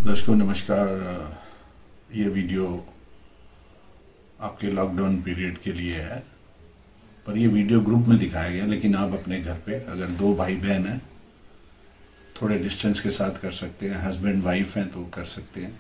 दर्शकों नमस्कार। ये वीडियो आपके लॉकडाउन पीरियड के लिए है, पर ये वीडियो ग्रुप में दिखाया गया, लेकिन आप अपने घर पे अगर दो भाई बहन हैं थोड़े डिस्टेंस के साथ कर सकते हैं, हस्बैंड वाइफ हैं तो कर सकते हैं,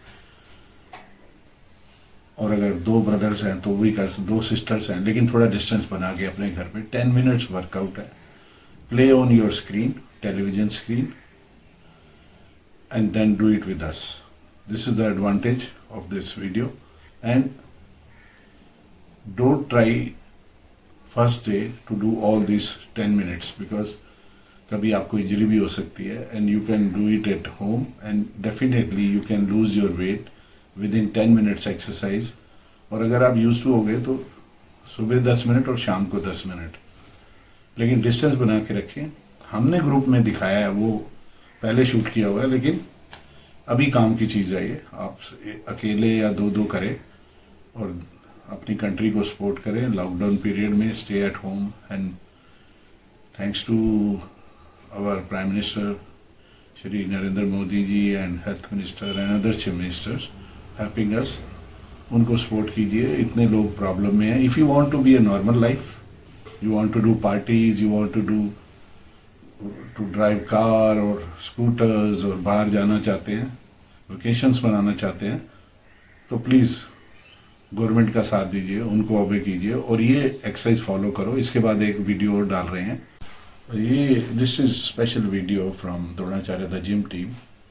और अगर दो ब्रदर्स हैं तो भी कर, दो सिस्टर्स हैं लेकिन थोड़ा डिस्टेंस बना के अपने घर पे 10 मिनट्स वर्कआउट है। Play on your screen, television screen, and then do it with us. This is the advantage of this video, and don't try first day to do all these 10 minutes because कभी आपको injury भी हो सकती है, and you can do it at home and definitely you can lose your weight within 10 minutes exercise। और अगर आप used to हो गए तो सुबह 10 मिनट और शाम को 10 मिनट, लेकिन डिस्टेंस बना के रखें। हमने ग्रुप में दिखाया है, वो पहले शूट किया हुआ है, लेकिन अभी काम की चीज़ है ये। आप अकेले या दो करें और अपनी कंट्री को सपोर्ट करें लॉकडाउन पीरियड में। Stay at home, and thanks to our prime minister Shri Narendra Modi ji and health minister and other chief ministers helping us. उनको सपोर्ट कीजिए, इतने लोग प्रॉब्लम में हैं। If you want to be a normal life, you want to do parties, you want to drive car और scooters और बाहर जाना चाहते हैं, वेकेशंस बनाना चाहते हैं, तो प्लीज़ गवर्नमेंट का साथ दीजिए, उनको ऑबे कीजिए और ये एक्सरसाइज फॉलो करो। इसके बाद एक वीडियो और डाल रहे हैं, ये this is special video from Dronacharya the gym team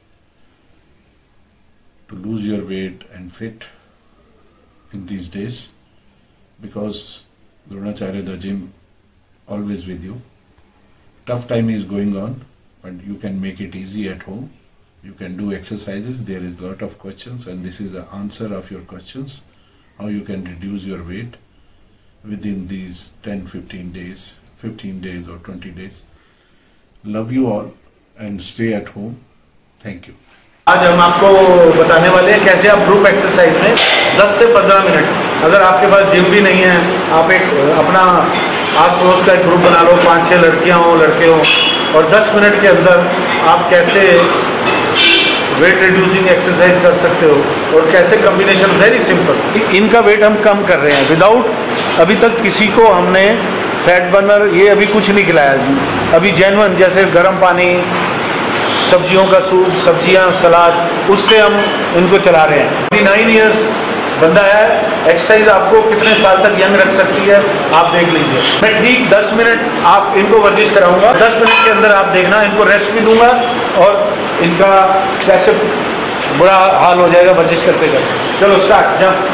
to lose your weight and fit in these days, because Dronacharya the gym always with you. Tough time is going on, but you can make it easy at home. You can do exercises. There is a lot of questions, and this is the answer of your questions. How you can reduce your weight within these 10-15 days, 15 days or 20 days. Love you all and stay at home. Thank you. आज हम आपको बताने वाले हैं कैसे आप group exercise में 10 से 15 मिनट, अगर आपके पास जिम भी नहीं है, आप एक अपना आस पड़ोस का एक ग्रुप बना लो, 5-6 लड़कियां हों लड़के हों, और 10 मिनट के अंदर आप कैसे वेट रिड्यूसिंग एक्सरसाइज कर सकते हो और कैसे कॉम्बिनेशन। वेरी सिंपल, इनका वेट हम कम कर रहे हैं विदाउट अभी तक किसी को हमने फैट बर्नर ये अभी कुछ नहीं खिलाया। अभी जेन्युइन जैसे गर्म पानी, सब्जियों का सूप, सब्जियां, सलाद, उससे हम इनको चला रहे हैं। 29 ईयर्स बंदा है, एक्सरसाइज आपको कितने साल तक यंग रख सकती है आप देख लीजिए। मैं ठीक 10 मिनट आप इनको वर्जिश कराऊंगा, 10 मिनट के अंदर आप देखना, इनको रेस्ट भी दूंगा और इनका कैसे बुरा हाल हो जाएगा वर्जिश करते करते। चलो start, jump.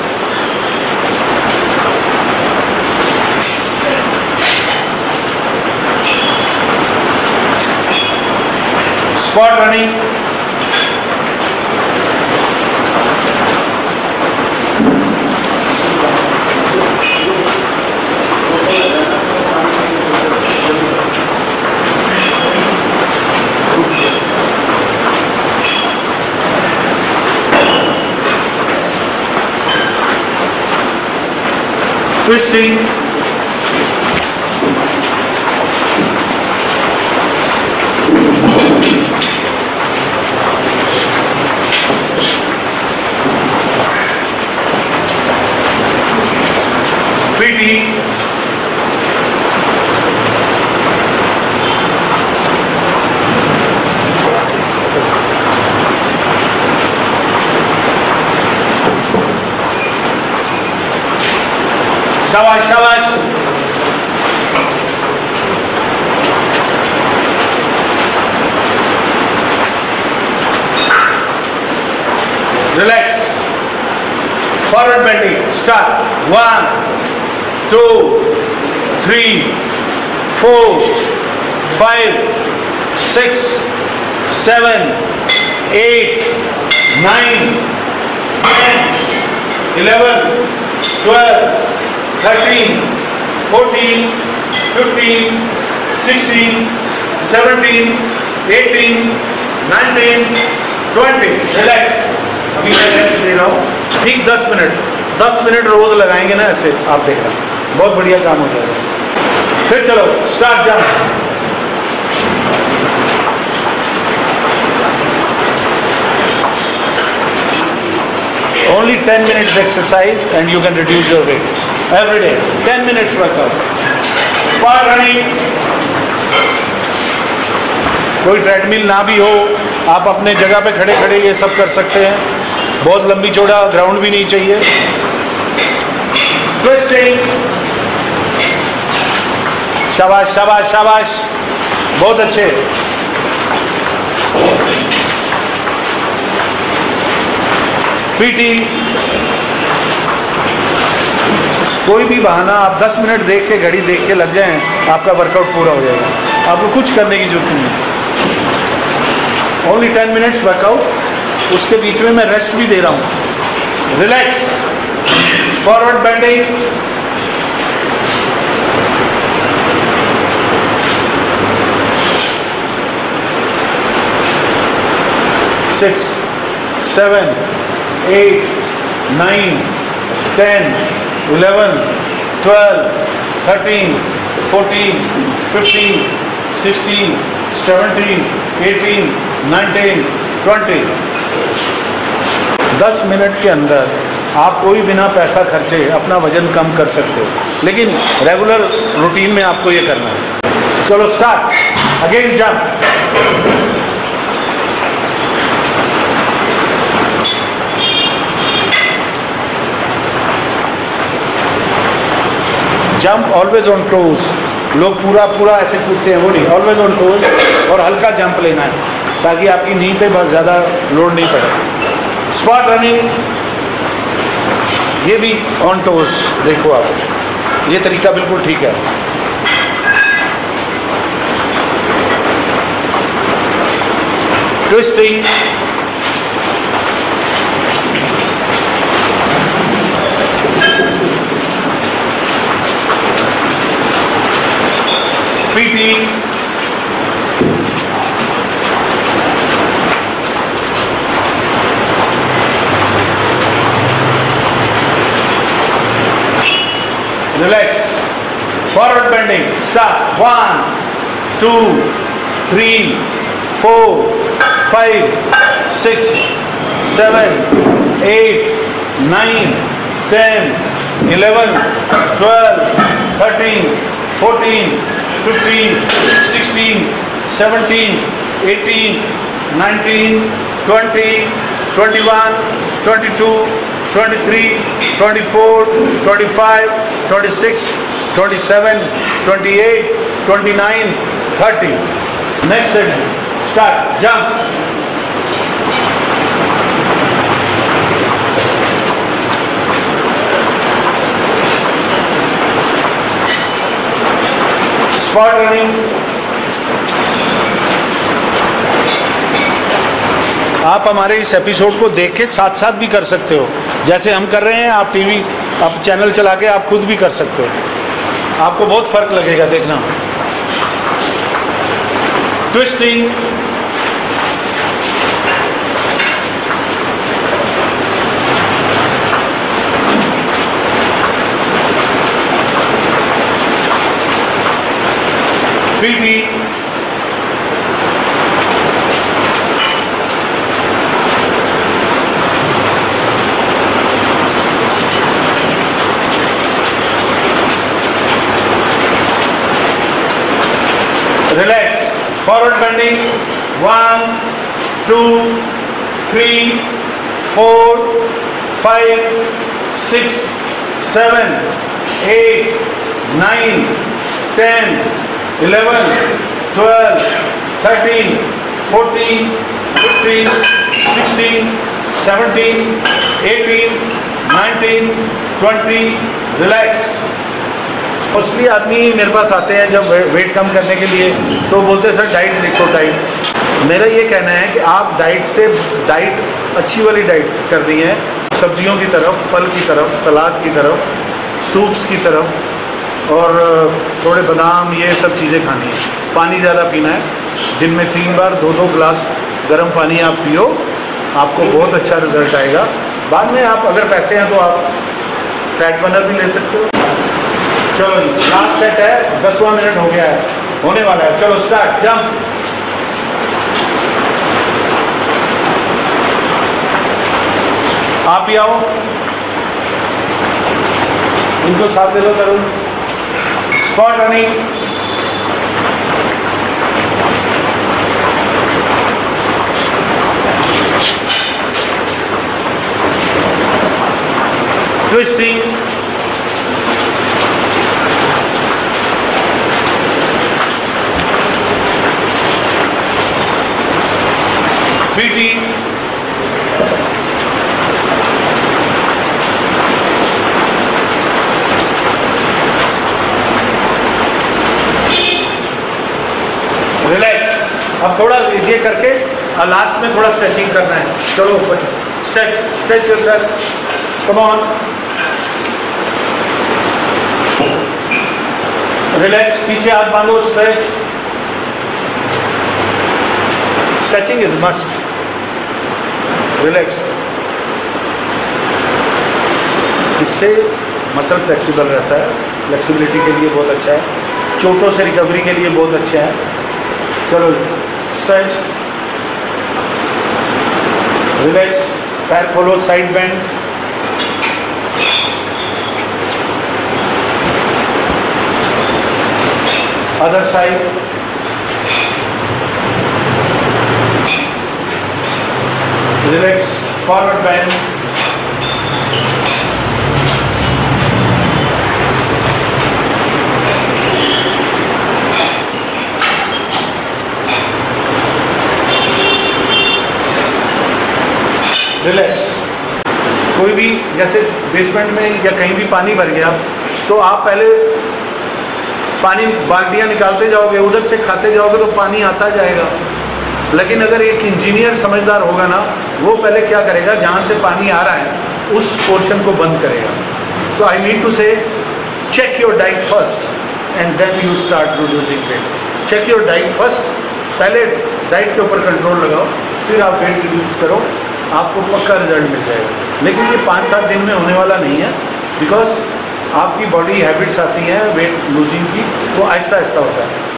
Squat running, twisting, PT, शाबाश शाबाश, relax, forward bending, start. 1 2 3 4 5 6 7 8 9 10 11 12 13 14 15 16 17 18 19 20। Relax, अभी मैं रेस्ट दे रहा हूँ ठीक 10 मिनट। 10 मिनट रोज लगाएंगे ना ऐसे, आप देखना बहुत बढ़िया काम हो जाएगा। फिर चलो start, jump. Only 10 minutes exercise and you can reduce your weight. Every day, 10 minutes workout. Squat running. कोई ट्रेडमिल ना भी हो, आप अपने जगह पे खड़े खड़े ये सब कर सकते हैं. बहुत लंबी चौड़ा ग्राउंड भी नहीं चाहिए. ट्विस्टिंग. शाबाश शाबाश शाबाश, बहुत अच्छे. पीटी. कोई भी बहाना आप 10 मिनट देख के, घड़ी देख के लग जाएं, आपका वर्कआउट पूरा हो जाएगा. आपको कुछ करने की जरूरत नहीं. Only 10 minutes workout. उसके बीच में मैं रेस्ट भी दे रहा हूं. Relax. Forward bending. Six, 7, 8, 9, 10, 11, 12, 13, 14, 15, 16, 17, 18, 19, 20. 10 minute के अंदर आप कोई बिना पैसा खर्चे अपना वजन कम कर सकते हो, लेकिन रेगुलर रूटीन में आपको ये करना है. चलो start. Again jump. Jump always on toes. लोग पूरा ऐसे कूदते हैं, वो नहीं. ऑलवेज ऑन टोज और हल्का जंप लेना है ताकि आपकी नी पे बहुत ज़्यादा लोड नहीं पड़े. स्पॉट रनिंग, ये भी ऑन टोज. देखो आप, ये तरीका बिल्कुल ठीक है. Twisting. PT. Relax. Forward bending. Start. 1, 2, 3, 4, 5, 6, 7, 8, 9, 10, 11, 12, 13, 14, 15, 16, 17, 18, 19, 20, 21, 22, 23, 24, 25, 26, 27, 28, 29, 30. Next set. Start. Jump. Spot running. आप हमारे इस एपिसोड को देख के साथ साथ भी कर सकते हो, जैसे हम कर रहे हैं. आप टीवी, आप चैनल चला के आप खुद भी कर सकते हो. आपको बहुत फर्क लगेगा, देखना. Twisting. PT. Relax. Forward bending. 1, 2, 3, 4, 5, 6, 7, 8, 9, 10, 11, 12, 13, 14, 15, 16, 17, 18, 19, 20. Relax. Mostly आदमी मेरे पास आते हैं जब वेट कम करने के लिए, तो बोलते हैं सर डाइट लिखो. डाइट, मेरा ये कहना है कि आप डाइट अच्छी वाली डाइट करनी है. सब्जियों की तरफ, फल की तरफ, सलाद की तरफ, सूप्स की तरफ और थोड़े बादाम, ये सब चीज़ें खानी है. पानी ज़्यादा पीना है. दिन में 3 बार 2-2 गिलास गर्म पानी आप पियो, आपको बहुत अच्छा रिजल्ट आएगा. बाद में आप अगर पैसे हैं तो आप फैट बर्नर भी ले सकते हो. चलो जी, लास्ट सेट है. 10वां मिनट हो गया है, होने वाला है. चलो स्टार्ट. जंप. आप भी आओ, इनको साथ दे लो Tarun. Squat running, twisting, PT, relax. अब थोड़ा ये करके लास्ट में थोड़ा स्ट्रेचिंग करना है। चलो stretch, stretch yourself, come on, relax, पीछे हाथ बांधो, stretch. Stretching is must, relax. इससे मसल फ्लेक्सिबल रहता है, फ्लेक्सिबिलिटी के लिए बहुत अच्छा है, चोटों से रिकवरी के लिए बहुत अच्छा है। चलो स्ट्रेच, रिलैक्स, पैर खोलो, side bend, other side, relax, forward bend, relax. कोई भी जैसे बेसमेंट में या कहीं भी पानी भर गया तो आप पहले पानी बाल्टियाँ निकालते जाओगे, उधर से खाते जाओगे तो पानी आता जाएगा। लेकिन अगर एक इंजीनियर समझदार होगा ना, वो पहले क्या करेगा, जहाँ से पानी आ रहा है उस पोर्शन को बंद करेगा। So I need to say check your diet first and then you start reducing weight. Check your diet first, पहले डाइट के ऊपर कंट्रोल लगाओ, फिर आप वेट रिड्यूस करो, आपको पक्का रिजल्ट मिल जाएगा। लेकिन ये 5-7 दिन में होने वाला नहीं है, बिकॉज आपकी बॉडी हैबिट्स आती हैं वेट लूजिंग की, वो आहिस्ता आहिस्ता होता है।